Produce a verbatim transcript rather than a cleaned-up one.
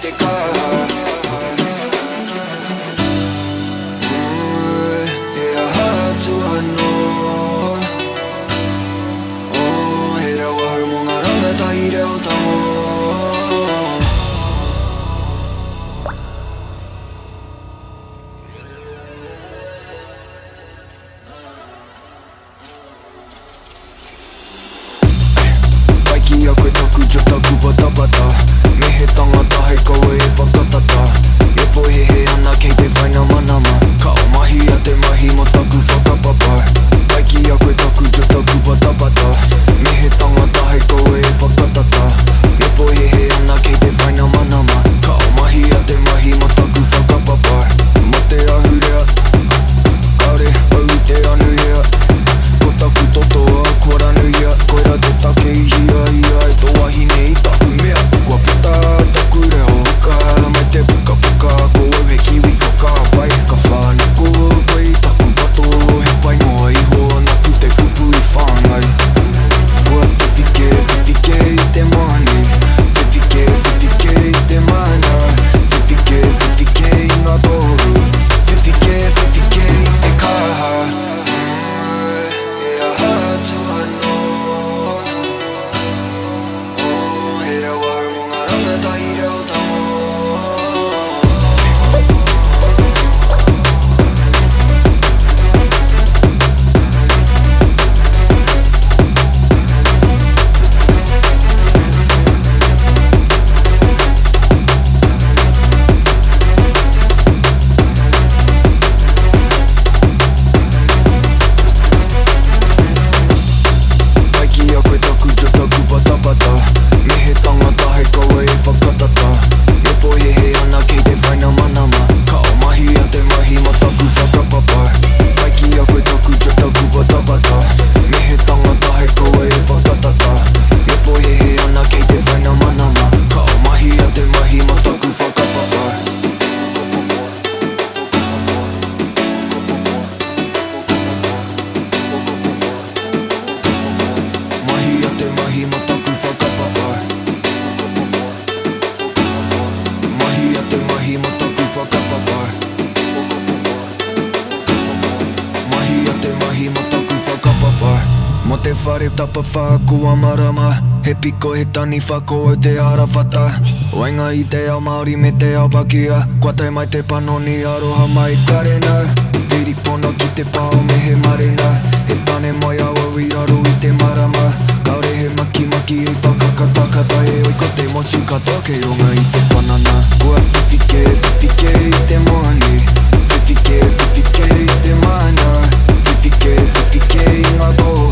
te kaha E a hatu anō Oh, he rau ahau mō ngā rangatahi reo tango Ki a koe taku jo taku patapata Me he tangata hei kaua e whakatata E pohehe ana kei te whaina manama Ka o mahi a te mahi mo taku whakapapa Kai ki a koe taku jo taku patapata Me he tangata hei kaua e whakatata E pohehe ana kei te whaina manama Ka o mahi a te mahi mo taku whakapapa Mo te ahurea Kare au i te anu hea Ko taku totoa kua ranu ia Koera te take i hia ia e tō wahine i taku mea Kua puta taku reo huka Mai te puka puka ko au he kiwi ko ka pai Ka whanako koe i taku pato He pai noa iho naku te kupu i whāngai Kua whiwhike whiwhike i te mani Whiwhike whiwhike i te mana Whiwhike whiwhike i ngā toru Whiwhike whiwhike i te kaha E a hatu anō Tahi reo tango Kai ki a koe taku jo taku patapata Me he tangata hei kaua e whakatata E pohehe ana kei te whaina manama Ka o mahi a te mahi ma taku whakapapa Kai ki a koe taku jo taku patapata Me he tangata hei kaua e whakatata E pohehe ana kei te whaina manama Ka o mahi a te mahi ma taku whakapapa Mahi a te mahi ma taku whakapapa Mahi a te mahi ma taku whakapapa Mahi a te mahi ma taku whakapapa Mo te whare tapa whakua marama He piko he tani whako au te arawhata Wainga i te ao Māori me te ao Pakia Kua tai mai te panoni aroha mai karena Piri pono ki te pao me he marena He tane mai au au i raro i te marama Kaore he maki maki e whakakatakata E oi ko te motu katoa ke ronga i te whanana Kua whiwhike whiwhike i te moani Whiwhike whiwhike i te mana Whiwhike whiwhike i ngā toa